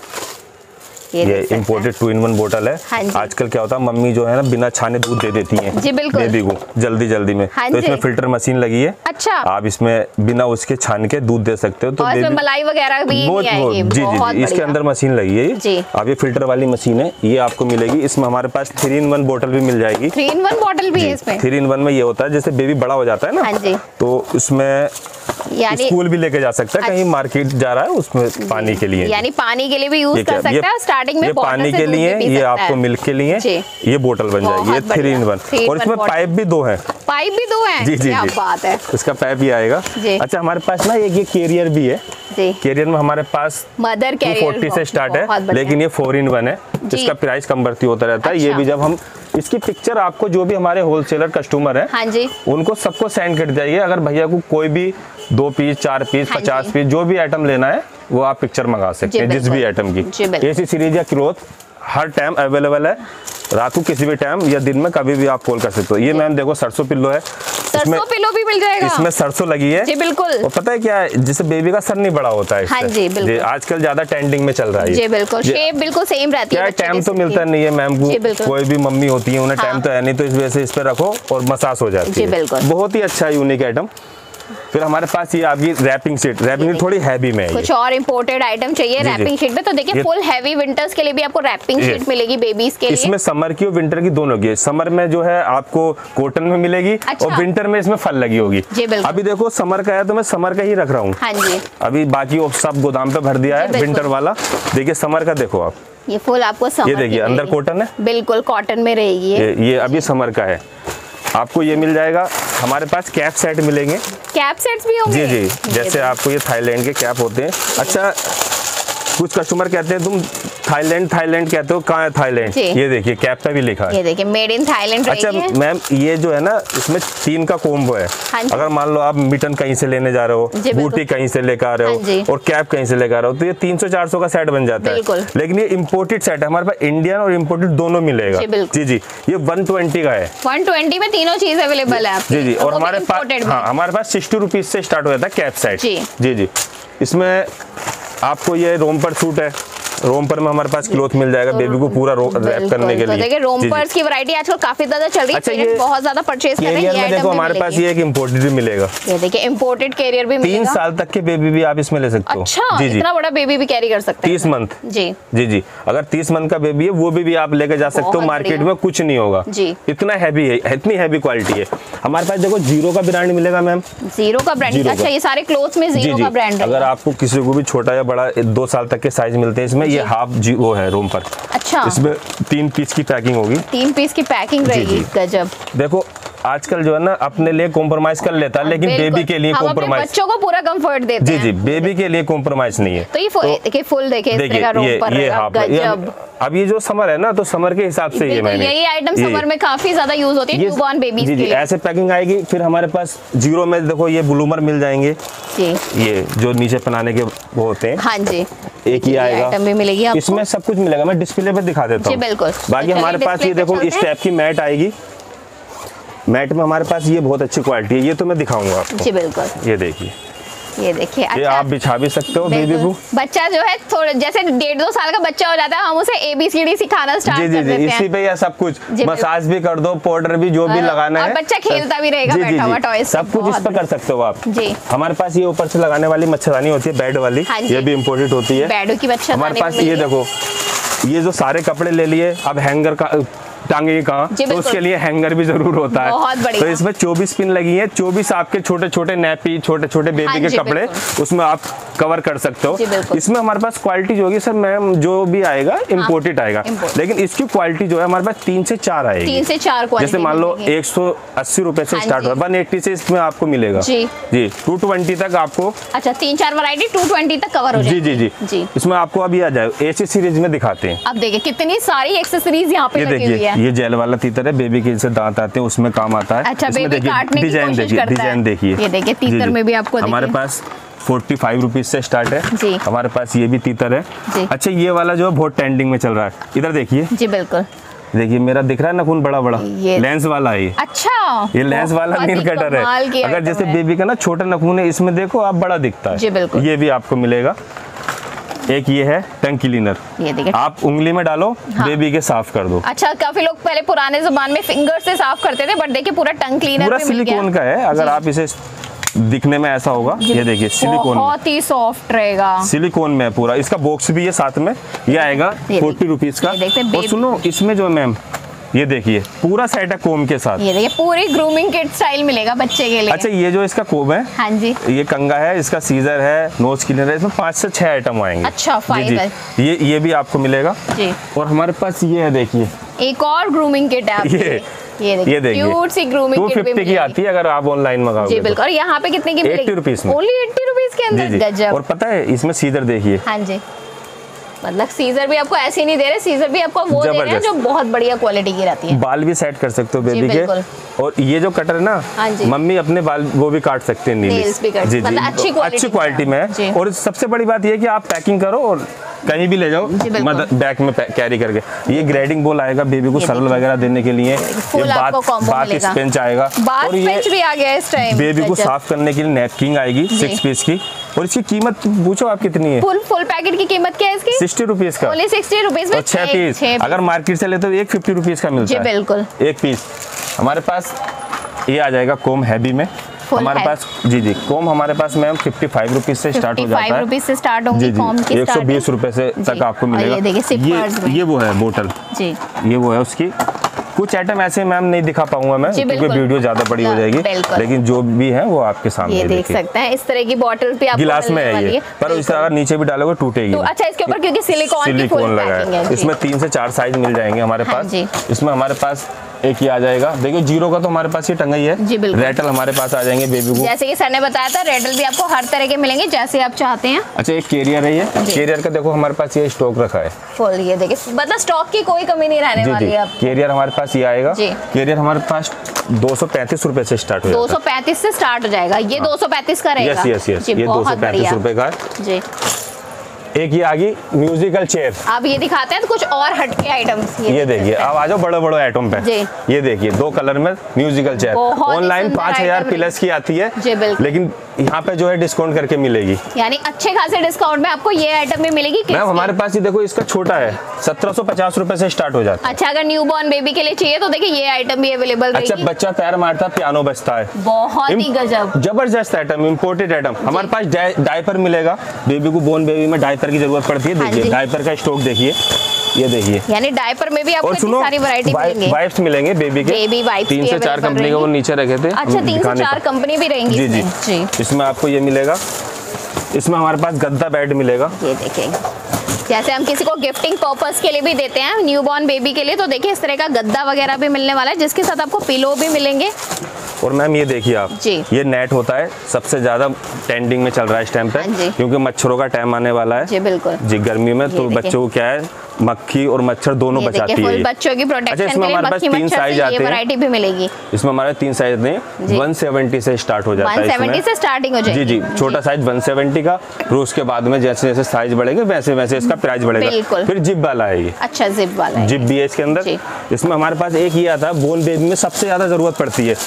[SPEAKER 1] ये इम्पोर्टेड 2 in 1 बोतल है। आजकल क्या होता है, मम्मी जो है ना बिना छाने दूध दे देती हैं जी, बिल्कुल, बेबी को जल्दी में। तो इसमें फिल्टर मशीन लगी है। अच्छा, आप इसमें बिना उसके छान के दूध दे सकते हो। तो
[SPEAKER 2] इसमें मलाई वगैरह भी आएगी।
[SPEAKER 1] जी, इसके अंदर मशीन लगी है। अब ये फिल्टर वाली मशीन है, ये आपको मिलेगी। इसमें हमारे पास 3 in 1 बोतल भी मिल जाएगी।
[SPEAKER 2] 3 in 1 बोतल भी है इसमें।
[SPEAKER 1] 3 in 1 में ये होता है जैसे बेबी बड़ा हो जाता है ना, तो उसमें स्कूल भी लेके जा सकता है, कहीं मार्केट जा रहा है उसमें पानी के लिए,
[SPEAKER 2] यानी पानी के लिए भी यूज कर सकता है। स्टार्टिंग में
[SPEAKER 1] पानी के लिए, ये आपको मिल्क के लिए ये बोतल बन जाएगी। ये 3 in 1 और इसमें पाइप भी 2 है।
[SPEAKER 2] पाइप भी 2 है?
[SPEAKER 1] जी जी,
[SPEAKER 2] क्या बात है।
[SPEAKER 1] इसका पाइप भी आएगा। अच्छा, हमारे पास ना ये कैरियर भी है। कैरियर में हमारे पास
[SPEAKER 2] मदर कैरियर
[SPEAKER 1] 240 से स्टार्ट है, लेकिन ये 4 in 1 है। इसका प्राइस कम बढ़ती होता रहता है। ये भी जब हम इसकी पिक्चर आपको जो भी हमारे होलसेलर कस्टमर है, हाँ जी, उनको सबको सेंड कर जाइए। अगर भैया को कोई भी 2 पीस 4 पीस 50 पीस जो भी आइटम लेना है वो आप पिक्चर मंगा सकते हैं, जिस भी आइटम की। ऐसी सीरीज या क्लॉथ हर टाइम अवेलेबल है, रात को किसी भी टाइम या दिन में कभी भी आप कॉल कर सकते हो। ये मैम देखो सरसों पिल्लो है,
[SPEAKER 2] सरसों पिल्लो भी मिल जाएगा।
[SPEAKER 1] इसमें सरसों लगी है जी, बिल्कुल। और पता है क्या है, जिससे बेबी का सर नहीं बड़ा होता है। हाँ जी, बिल्कुल। आजकल ज्यादा ट्रेंडिंग में चल रहा है जी, बिल्कुल। शेप बिल्कुल सेम रहती है। टाइम तो मिलता नहीं है मैम को, कोई भी मम्मी होती है उन्हें टाइम तो है नहीं, तो इस वजह से इस पे रखो और मसाज हो जाती है। बहुत ही अच्छा यूनिक आइटम। फिर हमारे पास ये आपकी रैपिंग शीट, रैपिंग थोड़ी हैवी में है।
[SPEAKER 2] कुछ और इंपोर्टेड आइटम चाहिए रैपिंग शीट में, तो देखिए फुल हैवी विंटर्स के लिए भी आपको रैपिंग शीट मिलेगी बेबीज के लिए।
[SPEAKER 1] इसमें समर की और विंटर की दोनों की। समर में जो है आपको कॉटन में मिलेगी। अच्छा। और विंटर में इसमें फल लगी होगी। अभी देखो समर का है तो मैं समर का ही रख रहा हूँ। हाँ जी, अभी बाकी सब गोदाम पे भर दिया है विंटर वाला। देखिए समर का देखो आप,
[SPEAKER 2] ये फुल आपको समर,
[SPEAKER 1] ये देखिए अंदर कॉटन है,
[SPEAKER 2] बिल्कुल कॉटन में रहेगी।
[SPEAKER 1] ये अभी समर का है, आपको ये मिल जाएगा। हमारे पास कैप सेट मिलेंगे।
[SPEAKER 2] कैप सेट्स भी होंगे?
[SPEAKER 1] जी जी, जैसे आपको ये थाईलैंड के कैप होते हैं। अच्छा, कुछ कस्टमर कहते हैं तुम थाईलैंड कहते हो, कहाँ है थाईलैंड? ये देखिए कैप पे भी लिखा है,
[SPEAKER 2] ये देखिए मेड इन थाईलैंड।
[SPEAKER 1] अच्छा मैम ये जो है ना इसमें 3 का कोम्बो है। अगर मान लो आप मिटन कहीं से लेने जा रहे हो, बूटी कहीं से लेकर आ रहे हो और कैप कहीं से लेकर आ रहे हो, तो ये 300-400 का सेट बन जाता है। लेकिन ये इम्पोर्टेड सेट है, हमारे पास इंडियन और इम्पोर्टेड दोनों मिलेगा। जी ये 120 का है।
[SPEAKER 2] 120 में तीनों चीज अवेलेबल है
[SPEAKER 1] जी। और हमारे पास हमारे पास 60 रुपीज से स्टार्ट हो जाता है कैप सेट। जी इसमें आपको ये रोम्पर सूट है, रोम्पर में हमारे पास क्लॉथ मिल जाएगा बेबी को पूरा रैप करने के लिए।
[SPEAKER 2] देखिए रोम्पर्स की वैरायटी आजकल काफी ज्यादा चल रही है। अच्छा ये बहुत ज्यादा परचेज कर रहे हैं।
[SPEAKER 1] देखो हमारे पास ये एक इम्पोर्टेड भी मिलेगा।
[SPEAKER 2] ये देखिए इम्पोर्टेड कैरियर भी मिलेगा।
[SPEAKER 1] 3 साल तक के बेबी भी आप इसमें ले सकते हो।
[SPEAKER 2] अच्छा जी इतना बड़ा बेबी भी कैरी कर सकते हैं।
[SPEAKER 1] 30 मंथ।
[SPEAKER 2] जी
[SPEAKER 1] अगर 30 मंथ का बेबी है वो भी आप लेकर जा सकते हो, मार्केट में कुछ नहीं होगा जी। इतना हैवी है, इतनी हैवी क्वालिटी है। हमारे पास देखो जीरो का ब्रांड मिलेगा मैम।
[SPEAKER 2] जीरो का ब्रांड? अच्छा ये सारे क्लोथ्स में जीरो का ब्रांड है।
[SPEAKER 1] अगर आपको किसी को भी छोटा या बड़ा 2 साल तक के साइज मिलते हैं इसमें। ये हाफ वो है रोम्पर।
[SPEAKER 2] अच्छा
[SPEAKER 1] इसमें 3 पीस की पैकिंग होगी।
[SPEAKER 2] 3 पीस की पैकिंग रहेगी। गजब।
[SPEAKER 1] देखो आजकल जो है ना अपने लिए कॉम्प्रोमाइज कर लेता है, लेकिन बेबी के लिए कॉम्प्रोमाइज,
[SPEAKER 2] बच्चों को पूरा कंफर्ट देते हैं।
[SPEAKER 1] जी बेबी के लिए कॉम्प्रोमाइज नहीं है।
[SPEAKER 2] तो ये फुल देखिए
[SPEAKER 1] ये हाफ। अब ये जो समर है ना तो समर के हिसाब से ये मैंने
[SPEAKER 2] यही आइटम समर में काफी ज्यादा यूज होती है न्यूबॉर्न बेबीज के लिए।
[SPEAKER 1] ऐसे पैकिंग आएगी। फिर हमारे पास जीरो में देखो ये ब्लूमर मिल जाएंगे जी, ये जो नीचे पहनाने के वो होते हैं।
[SPEAKER 2] हाँ जी
[SPEAKER 1] एक ही आएगा,
[SPEAKER 2] आइटम भी मिलेगी आपको।
[SPEAKER 1] इसमें सब कुछ मिलेगा। मैं डिस्प्ले पे दिखा देता हूँ।
[SPEAKER 2] बिल्कुल।
[SPEAKER 1] बाकी हमारे पास ये देखो इस टाइप की मैट आएगी। मैट में हमारे पास ये बहुत अच्छी क्वालिटी है, ये तो मैं दिखाऊंगा आपको।
[SPEAKER 2] जी बिल्कुल।
[SPEAKER 1] ये देखिए
[SPEAKER 2] अच्छा,
[SPEAKER 1] ये आप बिछा भी सकते हो बेबी को।
[SPEAKER 2] बच्चा जो है थोड़ा जैसे 1.5-2 साल का बच्चा हो जाता है, हम उसे ABCD सिखाना स्टार्ट कर देते हैं।
[SPEAKER 1] इसी पे या सब कुछ मसाज भी कर दो, पाउडर भी जो भी लगाना है,
[SPEAKER 2] बच्चा खेलता भी रहेगा बैठा हुआ टॉयज
[SPEAKER 1] सब कुछ इस पे कर सकते हो आप
[SPEAKER 2] जी।
[SPEAKER 1] हमारे पास ये ऊपर से लगाने वाली मच्छरदानी होती है, बेड वाली, ये भी इम्पोर्टेड होती है।
[SPEAKER 2] बेडों की मच्छरदानी
[SPEAKER 1] हमारे पास ये देखो, ये जो सारे कपड़े ले लिए, अब हैंगर का टांगे कहाँ, तो उसके लिए हैंगर भी जरूर होता है। तो इसमें 24 पिन लगी है। 24 आपके छोटे छोटे नैपी, छोटे छोटे बेबी के कपड़े उसमें आप कवर कर सकते हो। इसमें हमारे पास क्वालिटी जो होगी सर मैम, जो भी आएगा इम्पोर्टेड आएगा, लेकिन इसकी क्वालिटी जो है हमारे पास 3 से 4 आएगी।
[SPEAKER 2] 3 से 4
[SPEAKER 1] जैसे मान लो 180 रुपए से स्टार्ट होगा, 180 से इसमें आपको मिलेगा जी 220 तक आपको।
[SPEAKER 2] अच्छा 3-4 वैरायटी 220 तक कवर हो जाएगी।
[SPEAKER 1] जी इसमें आपको अभी आ जाए AC सीरीज में दिखाते हैं।
[SPEAKER 2] अब देखिए कितनी सारी एक्सेसरीज यहाँ पे लगी हुई है।
[SPEAKER 1] ये जेल वाला तीतर है, बेबी के जैसे दांत आते हैं उसमें काम आता है।
[SPEAKER 2] अच्छा बेबी काटने की कोशिश करता है।
[SPEAKER 1] डिजाइन देखिए,
[SPEAKER 2] ये देखिए तीतर में भी आपको
[SPEAKER 1] हमारे पास 45 रुपीज से स्टार्ट है जी। हमारे पास ये भी तीतर है जी। अच्छा ये वाला जो है बहुत ट्रेंडिंग में चल रहा है, इधर देखिए
[SPEAKER 2] जी। बिल्कुल
[SPEAKER 1] देखिए मेरा दिख रहा है नाखून बड़ा बड़ा, लेंस वाला है ये।
[SPEAKER 2] अच्छा
[SPEAKER 1] ये लेंस वाला नील कटर है। अगर जैसे बेबी का ना छोटा नाखून है, इसमें देखो आप बड़ा दिखता है, ये भी आपको मिलेगा। एक ये है टंग क्लीनर, ये देखिए आप उंगली में डालो, बेबी के साफ कर दो।
[SPEAKER 2] अच्छा काफी लोग पहले पुराने जमाने में फिंगर से साफ करते थे, बट देखिए पूरा टंग क्लीनर
[SPEAKER 1] पूरा सिलिकॉन का है। अगर आप इसे दिखने में ऐसा होगा, ये देखिए सिलिकॉन,
[SPEAKER 2] बहुत ही सॉफ्ट रहेगा,
[SPEAKER 1] सिलिकॉन में पूरा। इसका बॉक्स भी है साथ में, ये आएगा 40 रुपीज का। और सुनो इसमें जो मैम ये देखिए पूरा सेट है कोम के साथ। ये देखिए पूरी ग्रूमिंग किट स्टाइल मिलेगा बच्चे के लिए। अच्छा ये जो इसका कोम है, हाँ जी, ये कंगा है, इसका सीजर है, नोज क्लीनर है, इसमें 5 से 6 आइटम आएंगे। अच्छा जी, ये भी आपको मिलेगा जी। और हमारे पास ये है देखिए एक और ग्रूमिंग किट है, ये देखिए क्यूट सी ग्रूमिंग किट 250 की आती है अगर आप ऑनलाइन मंगाओगे। जी बिल्कुल। और यहाँ पे कितने की मिलेगी? 80 रुपीज में, ओनली 80 रुपीज के अंदर। गजब। और पता है इसमें सीजर देखिए, हाँ जी, मतलब सीजर भी आपको ऐसे नहीं दे रहे, सीजर भी आपको वो दे रहे हैं जो बहुत बढ़िया क्वालिटी की रहती है। बाल भी सेट कर सकते हो बेबी के। और ये जो कटर है ना, मम्मी अपने बाल वो भी काट सकते हैं, नील्स भी जी जी, अच्छी क्वालिटी में है। और सबसे बड़ी बात ये कि आप पैकिंग करो और कहीं भी ले जाओ, मतलब बैग में कैरी करके। ये ग्रेडिंग बॉल आएगा बेबी को सरल वगैरह देने के लिए। ये बाथ स्पंज आएगा, और ये भी आ गया इस टाइम। बेबी को साफ करने के लिए नैपकिन आएगी 6 पीस की। और इसकी कीमत पूछो आप कितनी है? फुल पैकेट की कीमत क्या है इसकी? 60 रुपीज का, 60 रुपीज में 6 पीस। अगर मार्केट से लेते तो 150 रुपीज का मिलता है। बिल्कुल 1 पीस। हमारे पास ये आ जाएगा कोम हैवी में हमारे पास जी कोम हमारे पास मैम 55 रुपीज से स्टार्ट हो जाता है। 55 रुपीज से स्टार्ट होंगी कोम की, 120 रुपए से तक आपको मिलेगा। ये वो है बोतल जी, ये वो है उसकी। कुछ आइटम ऐसे मैम नहीं दिखा पाऊंगा मैं क्योंकि वीडियो ज्यादा बड़ी हो जाएगी, लेकिन जो भी है वो आपके सामने ये देख सकते हैं। इस तरह की बॉटल भी आपको गिलास में है ये, पर इस तरह नीचे भी डालोगे टूटेगी। अच्छा इसके ऊपर क्योंकि सिलिकॉन लगा है, इसमें 3 से 4 साइज मिल जाएंगे हमारे पास। इसमें हमारे पास एक ये आ जाएगा, देखिए जीरो का तो हमारे पास ये टंगा ही है। रेटल हमारे पास आ जाएंगे बेबी को,
[SPEAKER 2] जैसे कि सर ने बताया था रेटल भी आपको हर तरह के मिलेंगे जैसे आप चाहते हैं।
[SPEAKER 1] अच्छा एक कैरियर है, ये कैरियर का देखो हमारे पास ये स्टॉक रखा है
[SPEAKER 2] फुल, ये देखिए मतलब स्टॉक की कोई कमी नहीं रहने वाली है।
[SPEAKER 1] कैरियर हमारे पास ये आएगा, कैरियर हमारे पास 235 रुपए से स्टार्ट हो जाएगा।
[SPEAKER 2] 235 से स्टार्ट हो जाएगा, ये 235 का रहेगा।
[SPEAKER 1] यस यस, ये 235 रुपए का जी। एक ये आ गई म्यूजिकल चेयर,
[SPEAKER 2] आप ये दिखाते हैं तो कुछ और हटके आइटम्स
[SPEAKER 1] ये देखिए। अब आ जाओ बड़े बड़े आइटम पे, ये देखिए 2 कलर में म्यूजिकल चेयर। ऑनलाइन 5000 प्लस की आती है, लेकिन यहाँ पे जो है डिस्काउंट करके मिलेगी,
[SPEAKER 2] यानी अच्छे खासे डिस्काउंट में आपको ये आइटम भी मिलेगी।
[SPEAKER 1] मैम हमारे पास ये देखो इसका छोटा है, 1750 रुपए से स्टार्ट हो जाता है।
[SPEAKER 2] अच्छा अगर न्यू बॉर्न बेबी के लिए चाहिए तो देखिए ये आइटम भी अवेलेबल रहेगी।
[SPEAKER 1] अच्छा बच्चा पैर मारता पियानो बजता है,
[SPEAKER 2] बहुत ही गजब
[SPEAKER 1] जबरदस्त आइटम, इम्पोर्टेड आइटम। हमारे पास डायपर मिलेगा, बेबी को बोर्न बेबी में डायपर की जरूरत पड़ती है। देखिए डायपर का स्टॉक देखिए, ये देखिए,
[SPEAKER 2] यानी डायपर में भी आपको इतनी सारी वैरायटी मिलेंगी।
[SPEAKER 1] वाइप्स मिलेंगे बेबी के,
[SPEAKER 2] बेबी वाइप्स
[SPEAKER 1] 3 से 4 कंपनी के वो नीचे रखे थे।
[SPEAKER 2] अच्छा 3 से 4 कंपनी भी रहेंगी
[SPEAKER 1] जी। इसमें आपको ये मिलेगा, इसमें हमारे पास गद्दा बेड मिलेगा।
[SPEAKER 2] ये देखेंगे जैसे हम किसी को गिफ्टिंग पर्पस के लिए भी देते हैं न्यूबॉर्न बेबी के लिए, तो देखिए इस तरह का गद्दा वगैरह भी मिलने वाला है, जिसके साथ आपको पिलो भी मिलेंगे।
[SPEAKER 1] और मैम ये देखिए आप, ये नेट होता है, सबसे ज्यादा ट्रेंडिंग में चल रहा है इस टाइम पे, क्योंकि मच्छरों का टाइम आने वाला है।
[SPEAKER 2] जी बिल्कुल
[SPEAKER 1] जी, गर्मी में तो बच्चों को क्या है, मक्खी और मच्छर दोनों बचाती है।
[SPEAKER 2] बच्चों की प्रोटेक्शन के लिए
[SPEAKER 1] इसमें हमारे पास 3 साइज आते हैं,
[SPEAKER 2] वैरायटी भी मिलेगी।
[SPEAKER 1] इसमें हमारे 3 साइज नहीं, 170 से स्टार्ट हो जाता है।
[SPEAKER 2] 170 से स्टार्टिंग हो जाएगी।
[SPEAKER 1] जी, छोटा साइज 170 का, फिर उसके बाद में जैसे जैसे साइज बढ़ेगा वैसे वैसे इसका प्राइस बढ़ेगा। फिर जिप वाला है ये।
[SPEAKER 2] अच्छा जिप वाला है,
[SPEAKER 1] जिप भी है इसके अंदर। इसमें हमारे पास एक ही आता है, बोर्न बेबी में सबसे ज्यादा जरूरत पड़ती है।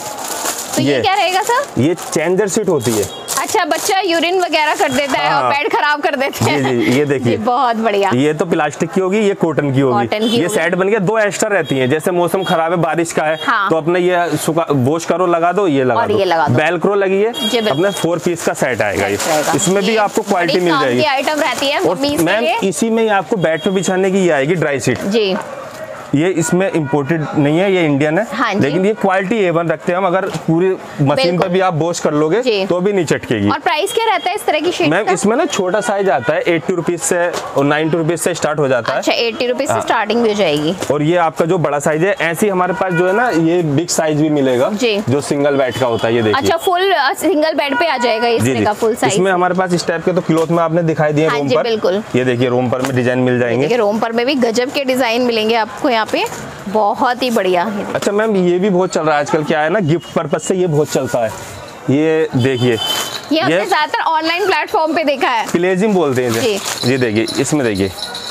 [SPEAKER 2] तो ये क्या रहेगा सर?
[SPEAKER 1] ये चेंजर सीट होती है।
[SPEAKER 2] अच्छा बच्चा यूरिन वगैरह कर देता है और बेड खराब कर देते हैं।
[SPEAKER 1] जी, ये देखिए
[SPEAKER 2] बहुत बढ़िया।
[SPEAKER 1] ये तो प्लास्टिक की होगी, ये कॉटन की होगी। ये सेट बन गया, 2 एक्स्ट्रा रहती हैं। जैसे मौसम खराब है, बारिश का है, तो अपने ये वॉश करो लगा दो, ये लगा दो। बेलक्रो लगी है, अपने 4 पीस का सेट आएगा ये। इसमें भी आपको क्वालिटी मिल जाएगी,
[SPEAKER 2] आइटम रहती है।
[SPEAKER 1] और मैम इसी में आपको बेड पे बिछाने की ये आएगी ड्राई सीट जी। ये इसमें इम्पोर्टेड नहीं है, ये इंडियन है, लेकिन ये क्वालिटी A1 रखते हैं हम। अगर पूरी मशीन पर भी आप वॉश कर लोगे तो भी नहीं चटकेगी।
[SPEAKER 2] और प्राइस क्या रहता है इस तरह की शीट
[SPEAKER 1] मैम? इसमें ना छोटा साइज आता है, 80 रुपीज से और 90 रुपीज से स्टार्ट हो जाता है।
[SPEAKER 2] अच्छा 80 रुपीज से स्टार्टिंग भी हो जाएगी।
[SPEAKER 1] और ये आपका जो बड़ा साइज है, ऐसे हमारे पास जो है ना, ये बिग साइज भी मिलेगा जो सिंगल बेड का होता है। ये देखिए,
[SPEAKER 2] अच्छा फुल सिंगल बेड पे आ जाएगा इस तरह का फुल साइज।
[SPEAKER 1] इसमें हमारे पास इस टाइप के तो क्लॉथ में आपने दिखाई दिए रोम पर।
[SPEAKER 2] बिल्कुल,
[SPEAKER 1] ये देखिए रोम पर में डिजाइन मिल जाएंगे।
[SPEAKER 2] रोम पर में भी गजब के डिजाइन मिलेंगे आपको यहाँ पे, बहुत ही बढ़िया।
[SPEAKER 1] अच्छा मैम ये भी बहुत चल रहा है आजकल, क्या है ना, गिफ्ट पर्पज से ये बहुत चलता है। ये देखिए,
[SPEAKER 2] ये हमने ज्यादातर ऑनलाइन प्लेटफॉर्म पे देखा है,
[SPEAKER 1] प्लेजिम बोलते हैं ये देखिए, इसमें देखिए,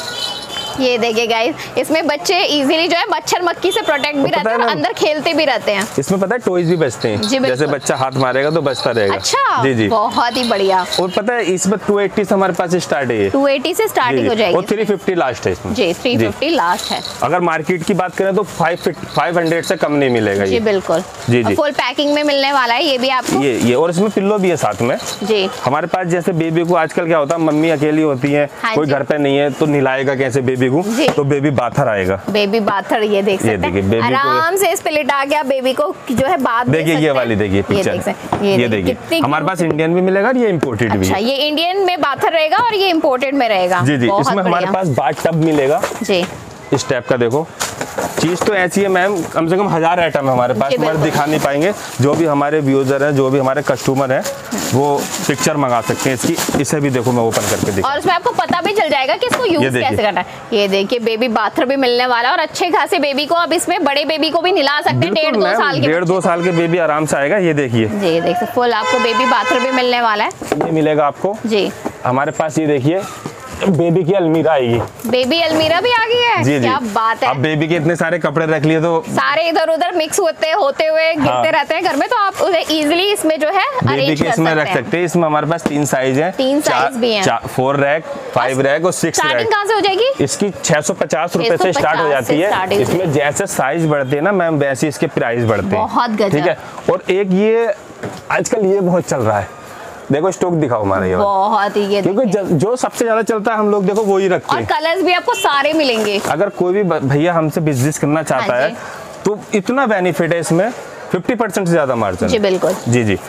[SPEAKER 2] ये देखिए गाइस, इसमें बच्चे इजीली जो है मच्छर मक्खी से प्रोटेक्ट भी रहते हैं और अंदर खेलते भी रहते हैं।
[SPEAKER 1] इसमें पता है टॉयज भी बचते हैं, जैसे बच्चा हाथ मारेगा तो बचता रहेगा।
[SPEAKER 2] अच्छा
[SPEAKER 1] जी,
[SPEAKER 2] बहुत ही बढ़िया।
[SPEAKER 1] और पता है इसमें 280 से हमारे पास स्टार्ट है,
[SPEAKER 2] 280 से स्टार्टिंग हो जाएगी,
[SPEAKER 1] और 350 लास्ट है इसमें।
[SPEAKER 2] जी 350 लास्ट है।
[SPEAKER 1] अगर मार्केट की बात करें तो 500 से कम नहीं मिलेगा
[SPEAKER 2] जी बिल्कुल। जी फुल पैकिंग में मिलने वाला है ये भी आपको।
[SPEAKER 1] ये और इसमें पिल्लो भी है साथ में जी। हमारे पास जैसे बेबी को आजकल क्या होता है, मम्मी अकेली होती है, कोई घर पे नहीं है, तो नहलाएगा कैसे बेबी को, तो बेबी बाथर आएगा।
[SPEAKER 2] बेबी बाथर, ये देख सकते हैं, आराम से इस पे लिटा के आप बेबी को जो है बात
[SPEAKER 1] देखिए। ये वाली देखिए पिक्चर, ये देखिए, हमारे पास इंडियन भी मिलेगा, ये इम्पोर्टेड भी है।
[SPEAKER 2] ये इंडियन में बाथर रहेगा और ये इम्पोर्टेड में रहेगा।
[SPEAKER 1] जी, इसमें हमारे पास बाथ टब मिलेगा जी। इस टाइप का देखो, चीज तो ऐसी है मैम, कम से कम 1000 आइटम है हमारे पास, हमारे दिखा नहीं पाएंगे। जो भी हमारे व्यूजर हैं, जो भी हमारे कस्टमर हैं, वो पिक्चर मंगा सकते हैं इसकी। इसे भी देखो, मैं ओपन करके दिखा,
[SPEAKER 2] और उसमें आपको पता भी चल जाएगा कि इसको यूज कैसे करना है। ये देखिए बेबी बाथर भी मिलने वाला है, और अच्छे खासे बेबी को अब इसमें बड़े बेबी को भी नहला सकते हैं। 1.5-2 साल के
[SPEAKER 1] 1.5-2 साल के बेबी आराम से आएगा। ये देखिए
[SPEAKER 2] जी, देख सकते फुल आपको बेबी बाथर भी मिलने वाला है।
[SPEAKER 1] ये मिलेगा आपको जी। हमारे पास ये देखिए बेबी की अलमीरा आएगी,
[SPEAKER 2] बेबी अलमीरा भी आ गई है।
[SPEAKER 1] जी,
[SPEAKER 2] क्या बात है।
[SPEAKER 1] अब बेबी के इतने सारे कपड़े रख लिए तो
[SPEAKER 2] सारे इधर उधर मिक्स होते हुए गिरते रहते हैं घर में, तो आप उन्हें इजीली इसमें जो है
[SPEAKER 1] बेबी के इसमें रख सकते हैं। इसमें हमारे पास 3 साइज है,
[SPEAKER 2] 3 साइज भी हैं,
[SPEAKER 1] 4 रैक, 5 रैक और 6 रैक।
[SPEAKER 2] स्टार्टिंग कहाँ से हो जाएगी?
[SPEAKER 1] इसकी 650 रुपए से स्टार्ट हो जाती है। इसमें जैसे साइज बढ़ते हैं ना मैम, वैसे इसके प्राइस बढ़ते हैं।
[SPEAKER 2] बहुत गजब।
[SPEAKER 1] ठीक है। और एक ये आजकल ये बहुत चल रहा है, देखो स्टॉक दिखाओ हमारा ये
[SPEAKER 2] बहुत ही, ये
[SPEAKER 1] क्योंकि जो सबसे ज्यादा चलता है हम लोग देखो वो ही रखते हैं,
[SPEAKER 2] और कलर्स भी आपको सारे मिलेंगे।
[SPEAKER 1] अगर कोई भी भैया हमसे बिजनेस करना चाहता है तो इतना बेनिफिट है इसमें, 50% से ज्यादा मार्जिन।
[SPEAKER 2] जी बिल्कुल।
[SPEAKER 1] जी।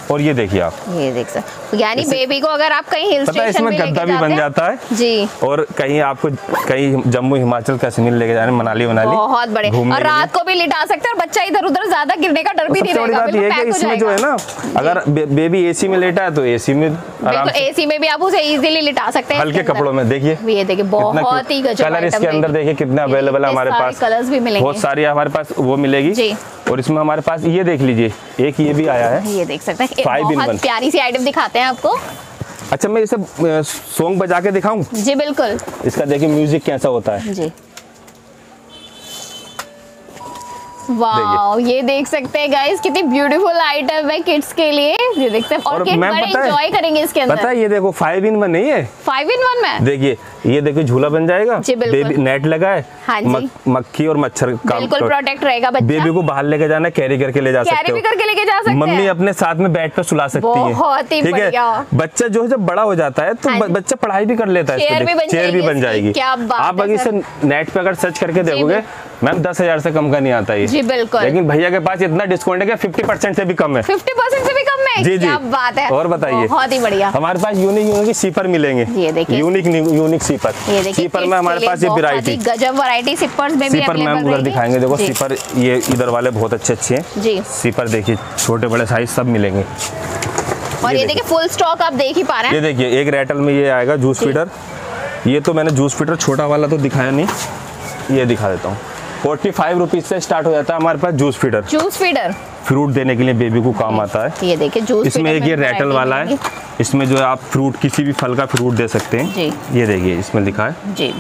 [SPEAKER 1] और ये देखिए आप,
[SPEAKER 2] ये देख सकते, यानी बेबी को अगर आप कहीं हिल स्टेशन
[SPEAKER 1] इसमें गद्दा भी बन जाता है
[SPEAKER 2] जी,
[SPEAKER 1] और कहीं आपको कहीं जम्मू हिमाचल कश्मीर लेके जाने, मनाली
[SPEAKER 2] बहुत बड़े, और रात को भी लिटा सकते हैं और बच्चा इधर उधर ज्यादा गिरने का डर भी नहीं रहेगा।
[SPEAKER 1] बात ये है कि इसमें जो है ना, अगर बेबी एसी में लेटा है तो एसी में आराम से,
[SPEAKER 2] एसी में भी आप उसे इजीली लिटा सकते हैं
[SPEAKER 1] हल्के कपड़ों में। देखिए
[SPEAKER 2] ये देखिए बहुत ही गजब
[SPEAKER 1] कलर इसके अंदर देखिए कितने अवेलेबल है हमारे पास,
[SPEAKER 2] कलर्स भी मिलेंगे,
[SPEAKER 1] बहुत सारी हमारे पास वो मिलेगी जी। और इसमें हमारे पास ये देख लीजिए, एक ये भी आया है,
[SPEAKER 2] ये देख सकते हैं, बहुत प्यारी सी आइटम दिखाते हैं आपको।
[SPEAKER 1] अच्छा मैं इसे सॉन्ग बजा के दिखाऊं?
[SPEAKER 2] जी बिल्कुल।
[SPEAKER 1] इसका देखिए म्यूजिक कैसा होता है
[SPEAKER 2] जी। वाओ, ये देख सकते हैं गाइस कितनी ब्यूटीफुल आइटम है किड्स के लिए, ये देखते हैं और किड्स बड़े एंजॉय करेंगे इसके अंदर।
[SPEAKER 1] पता है ये देखो 5 in 1 नहीं है,
[SPEAKER 2] 5 in 1 में
[SPEAKER 1] देखिए, ये देखो झूला बन जाएगा, बेबी नेट लगा है,
[SPEAKER 2] हाँ जी,
[SPEAKER 1] मक्खी और मच्छर का
[SPEAKER 2] बिल्कुल प्रोटेक्ट रहेगा बच्चा।
[SPEAKER 1] बेबी को बाहर लेके जाना, कैरी करके ले जा सकते हो,
[SPEAKER 2] करके लेके जा सकते हैं,
[SPEAKER 1] मम्मी अपने साथ में बेड पर सुला सकती है,
[SPEAKER 2] बहुत ही बढ़िया।
[SPEAKER 1] बच्चा जो है जब बड़ा हो जाता है तो बच्चा पढ़ाई भी कर लेता है, चेयर भी बन जाएगी। आप अगर इसे नेट पे अगर सर्च करके देखोगे मैम 10,000 से कम का नहीं आता है जी बिल्कुल, लेकिन भैया के पास इतना डिस्काउंट है कि 50% से भी कम है,
[SPEAKER 2] 50% से भी कम है।
[SPEAKER 1] जी जी,
[SPEAKER 2] क्या बात है।
[SPEAKER 1] और बताइए,
[SPEAKER 2] बहुत ही बढ़िया।
[SPEAKER 1] हमारे पास यूनिक सीपर मिलेंगे, ये देखिए यूनिक सीपर, सीपर में हमारे पास ये वैरायटी,
[SPEAKER 2] गजब वैरायटी सीपर्स में भी
[SPEAKER 1] सीपर मैम उधर दिखाएंगे, देखो सीपर ये इधर वाले बहुत अच्छे हैं जी, सीपर देखिए छोटे बड़े साइज सब मिलेंगे।
[SPEAKER 2] और ये देखिए फुल स्टॉक आप देख ही पा रहे हैं,
[SPEAKER 1] ये देखिए एक रेटल में ये आएगा जूस फीडर, ये तो मैंने जूस फीडर छोटा वाला तो दिखाया नहीं, ये दिखा देता हूँ। 45 रुपीज से स्टार्ट हो जाता है हमारे पास जूस फीडर फ्रूट देने के लिए बेबी को काम आता है।
[SPEAKER 2] ये देखिए जूस
[SPEAKER 1] इसमें एक ये रेटल वाला है, इसमें जो है आप फ्रूट किसी भी फल का फ्रूट दे सकते हैं जी। ये देखिए इसमें लिखा है जी,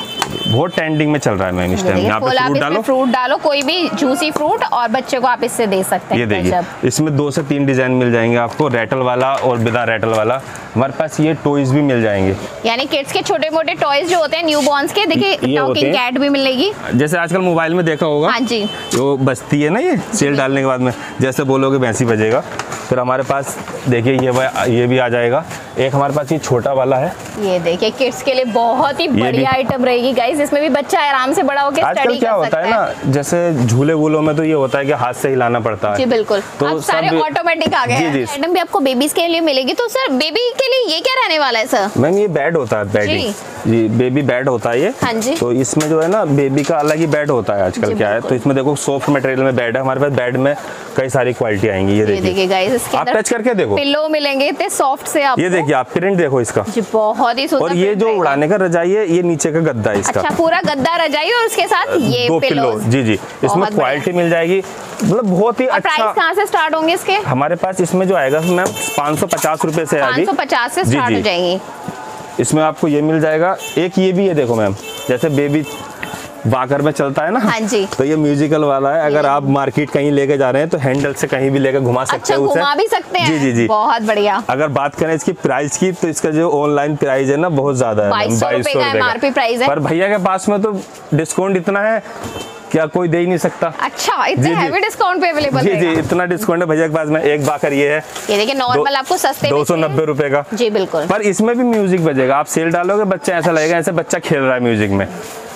[SPEAKER 1] बहुत ट्रेंडिंग में चल रहा है मैम इस टाइम। यहाँ पे
[SPEAKER 2] फ्रूट डालो कोई भी जूसी फ्रूट और बच्चे को आप इससे दे सकते हैं।
[SPEAKER 1] ये देखिए इसमें 2 से 3 डिजाइन मिल जाएंगे आपको, रेटल वाला और बिना रेटल वाला। हमारे पास ये टॉयज भी मिल जाएंगे,
[SPEAKER 2] यानी किड्स के छोटे मोटे टॉयज जो होते हैं न्यू बॉर्न्स के, देखिए टॉकिंग कैट भी मिलेगी,
[SPEAKER 1] जैसे आजकल मोबाइल में देखा होगा। हाँ जी, जो बजती है ना ये सेल डालने के बाद में, जैसे बोलोगे वैसे ही बजेगा। फिर हमारे पास देखिए ये भी आ जाएगा। एक हमारे पास ये छोटा वाला है,
[SPEAKER 2] ये देखिए किड्स के लिए बहुत ही बढ़िया आइटम रहेगी गाइस, इसमें भी बच्चा आराम से बड़ा होकर स्टडी कर सकता है।
[SPEAKER 1] आजकल क्या होता है ना, जैसे झूले वूलों में तो ये होता है कि हाथ से हिलाना पड़ता है जी बिल्कुल, तो अब सारे ऑटोमेटिक आ गए हैं। आइटम भी आपको बेबीज के लिए मिलेगी। तो सर बेबी के लिए ये क्या रहने वाला है सर? मैम ये बेड होता है, बेड जी, बेबी बेड होता है ये। हाँ जी, तो इसमें जो है ना बेबी का अलग ही बेड होता है आजकल क्या है, तो इसमें देखो सॉफ्ट मटेरियल में बेड है हमारे पास। बेड में कई सारी क्वालिटी आएंगी, ये देखिए गाइस, इसके आप टच करके देखो, पिलो मिलेंगे इतने सॉफ्ट से आपको। ये देखिए आप प्रिंट देखो इसका जी, बहुत ही सुंदर। और ये जो उड़ाने का रजाई है, ये नीचे का गद्दा है इसका। अच्छा, पूरा गद्दा रजाई और उसके साथ ये 2 पिलो जी जी, इसमें क्वालिटी मिल जाएगी, मतलब बहुत ही अच्छा। प्राइस कहाँ से स्टार्ट होंगे इसके? हमारे पास इसमें जो आएगा मैम 550 रुपए से, 550 से स्टार्ट हो जाएंगी। इसमें आपको ये मिल जाएगा। एक ये भी है देखो मैम, जैसे बेबी वाकर में चलता है ना, हाँ जी, तो ये म्यूजिकल वाला है। अगर आप मार्केट कहीं लेके जा रहे हैं तो हैंडल से कहीं भी लेकर घुमा सकते हैं, उसे घुमा भी सकते हैं। जी जी जी, बहुत बढ़िया। अगर बात करें इसकी प्राइस की, तो इसका जो ऑनलाइन प्राइस है ना बहुत ज्यादा है, 2200 रुपए प्राइस है। पर भैया के पास में तो डिस्काउंट इतना है क्या कोई दे ही नहीं सकता। अच्छा, इतने हैवी डिस्काउंट पे अवेलेबल है? जी जी, इतना डिस्काउंट है भैया के पास में। एक बाकर ये है, ये देखिए नॉर्मल आपको सस्ते 290 रुपए का जी बिल्कुल, पर इसमें भी म्यूजिक बजेगा। आप सेल डालोगे बच्चा ऐसा लगेगा ऐसे बच्चा खेल रहा है म्यूजिक में।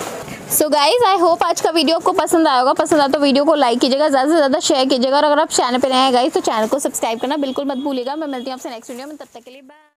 [SPEAKER 1] सो गाइज, आई होप आज का वीडियो आपको पसंद आया होगा। पसंद आया तो वीडियो को लाइक कीजिएगा, ज़्यादा से ज़्यादा शेयर कीजिएगा, और अगर आप चैनल पे नए हैं गाइज तो चैनल को सब्सक्राइब करना बिल्कुल मत भूलिएगा। मैं मिलती हूँ आपसे नेक्स्ट वीडियो में, तब तक के लिए बाय।